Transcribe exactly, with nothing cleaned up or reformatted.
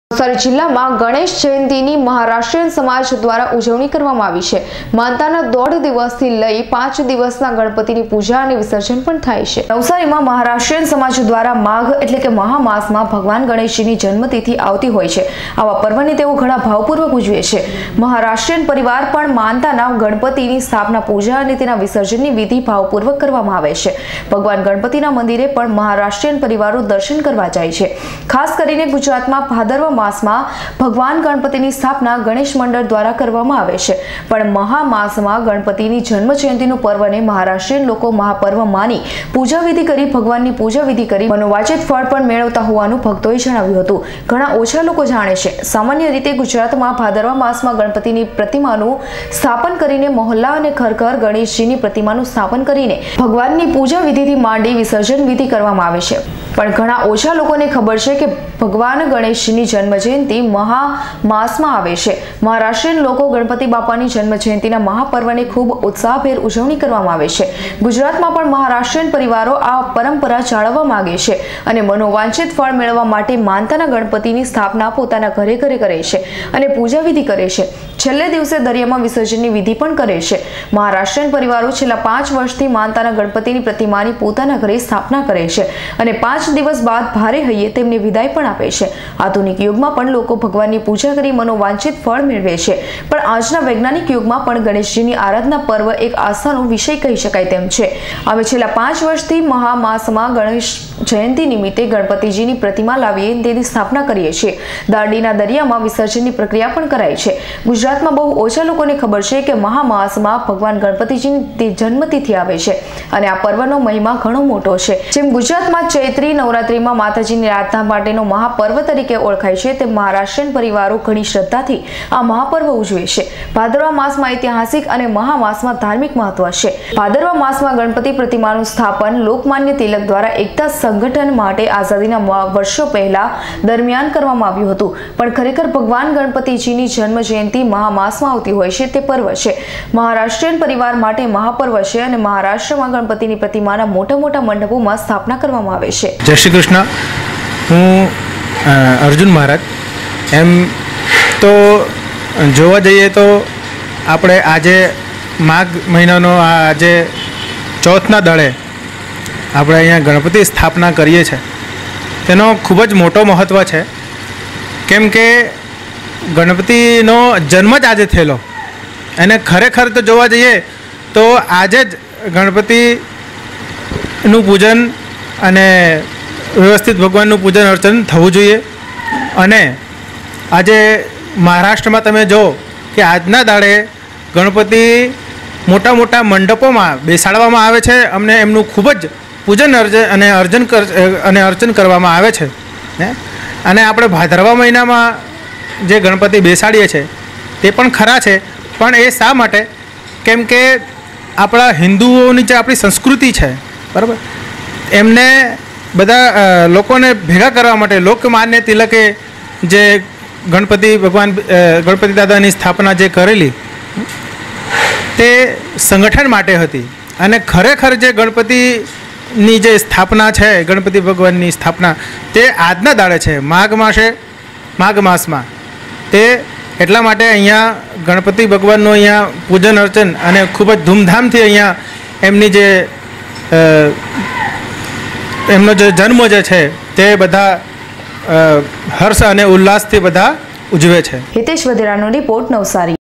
નવસારી જિલ્લામાં ગણેશ જયંતીની મહારાષ્ટ્રીયન સમાજ દ્વારા ઉજવણી કરવામાં આવી છે। માનતાના દોઢ દિવસથી લઈ પાંચ દિવસના ગણપતિની પૂજા અને વિસર્જન પણ થાય છે। નવસારીમાં મહારાષ્ટ્રીયન સમાજ દ્વારા માઘ એટલે કે મહામાસમાં ભગવાન ગણેશજીની જન્મતિથિ આવતી હોય છે। આવા પર્વને તેઓ ઘણા ભાવપૂર્વક ઉજવે છે। મહારાષ્ટ્રીયન પરિવાર પણ માનતાના ગણપતિની સ્થાપના, પૂજા અને તેના વિસર્જનની વિધિ ભાવપૂર્વક કરવામાં આવે છે। ભગવાન ગણપતિના મંદિરે પણ મહારાષ્ટ્રીયન પરિવારો દર્શન કરવા જાય છે। ખાસ કરીને ગુજરાતમાં ભાદરવા માસમાં ભગવાન ગણપતિની સ્થાપના ગણેશ મંડળ દ્વારા કરવામાં આવે છે, પણ મહામાસમાં ગણપતિની જન્મ જયંતિનું પર્વને મહારાષ્ટ્રીયન લોકો મહાપર્વ માની પૂજા વિધિ કરી ભગવાનની પૂજા વિધિ કરી મનોવાંછિત ફળ પણ મેળવતા હોવાનું ભક્તોએ જણાવ્યું હતું। ઘણા ઓછા લોકો જાણે છે। સામાન્ય રીતે ગુજરાતમાં ભાદરવા માસમાં ગણપતિની પ્રતિમાનું સ્થાપન કરીને મહોલ્લા અને ઘર ઘર ગણેશજીની પ્રતિમાનું સ્થાપન કરીને ભગવાનની પૂજા વિધિથી માંડી વિસર્જન વિધિ કરવામાં આવે છે, પણ ઘણા ઓછા લોકોને ખબર છે કે ભગવાન ગણેશજીની જન્મ જયંતિ મહામાસમાં આવે છે। મહારાષ્ટ્રીયન લોકો ગણપતિ બાપાની જન્મ જયંતિના મહાપર્વને ખૂબ ઉત્સાહભેર ઉજવણી કરવામાં આવે છે। ગુજરાતમાં પણ મહારાષ્ટ્રીયન પરિવારો આ પરંપરા જાળવવા માંગે છે અને મનોવાંછિત ફળ મેળવવા માટે માનતાના ગણપતિની સ્થાપના પોતાના ઘરે ઘરે કરે છે અને પૂજા વિધિ કરે છે। છેલ્લે દિવસે દરિયામાં વિસર્જનની વિધિ પણ કરે છે। મહારાષ્ટ્રીયન પરિવારો છેલ્લા પાંચ વર્ષથી માનતાના ગણપતિની પ્રતિમાની પોતાના ઘરે સ્થાપના કરે છે અને પાંચ દિવસ બાદ ભારે હૈયે તેમને વિદાય પણ આપે છે। આધુનિક યુગમાં પણ લોકો ભગવાનની પૂજા કરી મનોવાંછિત ફળ મેળવે છે, પણ આજના વૈજ્ઞાનિક યુગમાં પણ ગણેશજીની આરાધના પર્વ એક આસ્થાનો વિષય કહી શકાય તેમ છે। અમે છેલ્લા પાંચ વર્ષથી મહામાસમાં ગણેશ જયંતિ નિમિત્તે ગણપતિજીની પ્રતિમા લાવીએ તેની સ્થાપના કરીએ છીએ। દાંડીના દરિયામાં વિસર્જનની પ્રક્રિયા પણ કરાય છે। ગુજરાતમાં બહુ ઓછા લોકોને ખબર છે કે મહામાસમાં ભગવાન ગણપતિજીની જન્મતિથિ આવે છે અને આ પર્વનો મહિમા ઘણો મોટો છે। જેમ ગુજરાતમાં ચૈત્રી નવરાત્રીમાં માતાજીની આરાધના માટેનો મહાપર્વ તરીકે ઓળખાય છે, તેમ મહારાષ્ટ્રીયન પરિવારો ઘણી શ્રદ્ધાથી આ મહાપર્વ ઉજવે છે। ભાદરવા માસમાં ઐતિહાસિક અને મહામાસમાં ધાર્મિક મહત્વ છે। ભાદરવા માસમાં ગણપતિ પ્રતિમાનું સ્થાપન લોકમાન્ય તિલક દ્વારા એકતા સંગઠન માટે આઝાદીના વર્ષો પહેલા દરમિયાન કરવામાં આવ્યું હતું, પણ ખરેખર ભગવાન ગણપતિજીની જન્મ જયંતિ મહામાસમાં આવતી હોય છે તે પર્વ છે। મહારાષ્ટ્રીયન પરિવાર માટે મહાપર્વ છે અને મહારાષ્ટ્રમાં ગણપતિની પ્રતિમાના મોટા મોટા મંડપોમાં સ્થાપના કરવામાં આવે છે। જય શ્રી કૃષ્ણ। હું અર્જુન મહારાજ। એમ તો જોવા જઈએ તો આપણે આજે માઘ મહિનાનો આ આજે ચોથના દળે આપણે અહીંયા ગણપતિ સ્થાપના કરીએ છીએ, તેનો ખૂબ જ મોટો મહત્ત્વ છે, કેમ કે ગણપતિનો જન્મ જ આજે થયેલો અને ખરેખર તો જોવા જઈએ તો આજે જ ગણપતિનું પૂજન અને વ્યવસ્થિત ભગવાનનું પૂજન અર્ચન થવું જોઈએ। અને આજે મહારાષ્ટ્રમાં તમે જો કે આજના દાડે ગણપતિ મોટા મોટા મંડપોમાં બેસાડવામાં આવે છે, અમને એમનું ખૂબ જ પૂજન અર્જન અને અર્જન કર અને અર્ચન કરવામાં આવે છે। અને આપણે ભાદરવા મહિનામાં જે ગણપતિ બેસાડીએ છીએ તે પણ ખરા છે, પણ એ શા માટે? કેમ કે આપણા હિન્દુઓની જે આપણી સંસ્કૃતિ છે, બરાબર, એમને બધા લોકોને ભેગા કરવા માટે લોકમાન્ય તિલકે જે ગણપતિ ભગવાન ગણપતિ દાદાની સ્થાપના જે કરેલી તે સંગઠન માટે હતી। અને ખરેખર જે ગણપતિની જે સ્થાપના છે, ગણપતિ ભગવાનની સ્થાપના તે આજના દાડે છે, માઘ માસે માઘ માસમાં। તે એટલા માટે અહીંયા ગણપતિ ભગવાનનું અહીંયા પૂજન અર્ચન અને ખૂબ જ ધૂમધામથી અહીંયા એમની જે એમનો જે જન્મ જે છે તે બધા હર્ષ અને ઉલ્લાસથી બધા ઉજવે છે। હિતેશ વધેરાનો રિપોર્ટ, નવસારી।